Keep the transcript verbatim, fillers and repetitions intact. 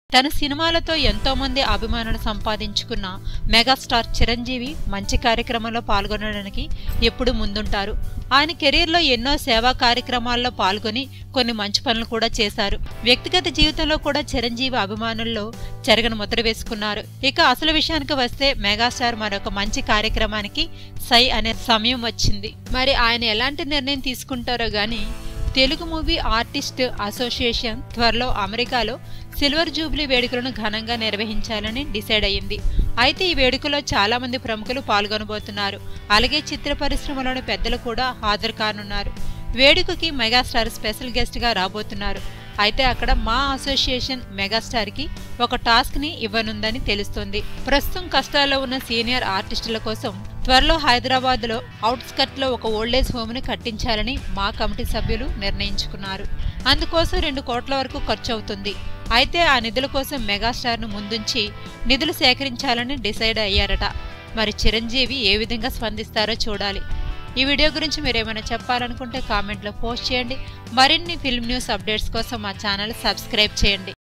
తన సినిమాలతో ఎంతో మంది అభిమానులు సంపాదించుకున్న మెగాస్టార్ చిరంజీవి మంచి కార్యక్రమంలో పాల్గొనడానికి ఎప్పుడూ ముందుంటారు. ఆయన కెరీర్లో ఎన్నో సేవా కార్యక్రమాల్లో పాల్గొని కొన్ని మంచి పనులు కూడా చేశారు. వ్యక్తిగత జీవితంలో కూడా చిరంజీవి అభిమానుల్లో చెరగని ముద్ర వేసుకున్నారు. ఇక అసలు విషయానికి వస్తే మెగాస్టార్ మరొక మంచి కార్యక్రమానికి సై అనే సమయం వచ్చింది. మరి ఆయన ఎలాంటి నిర్ణయం తీసుకుంటారో గానీ తెలుగు మూవీ ఆర్టిస్ట్ అసోసియేషన్ త్వరలో అమెరికాలో సిల్వర్ జూబ్లీ వేడుకలను ఘనంగా నిర్వహించాలని డిసైడ్ అయ్యింది. అయితే ఈ వేడుకలో చాలా మంది ప్రముఖులు పాల్గొనబోతున్నారు. అలాగే చిత్ర పరిశ్రమలోని పెద్దలు కూడా హాజరు కానున్నారు. వేడుకకి మెగాస్టార్ స్పెషల్ గెస్ట్ గా రాబోతున్నారు. అయితే అక్కడ మా అసోసియేషన్ మెగాస్టార్ కి ఒక టాస్క్ ని ఇవ్వనుందని తెలుస్తోంది. ప్రస్తుతం కష్టాల్లో ఉన్న సీనియర్ ఆర్టిస్టుల కోసం త్వరలో హైదరాబాద్ లో అవుట్స్కట్ లో ఒక ఓల్డేజ్ హోమ్ ని కట్టించాలని మా కమిటీ సభ్యులు నిర్ణయించుకున్నారు. అందుకోసం రెండు కోట్ల వరకు ఖర్చు అవుతుంది. అయితే ఆ నిధుల కోసం మెగాస్టార్ ను ముందుంచి నిధులు సేకరించాలని డిసైడ్ అయ్యారట. మరి చిరంజీవి ఏ విధంగా స్పందిస్తారో చూడాలి. ఈ వీడియో గురించి మీరేమైనా చెప్పాలనుకుంటే కామెంట్లో పోస్ట్ చేయండి. మరిన్ని ఫిల్మ్ న్యూస్ అప్డేట్స్ కోసం మా ఛానల్ సబ్స్క్రైబ్ చేయండి.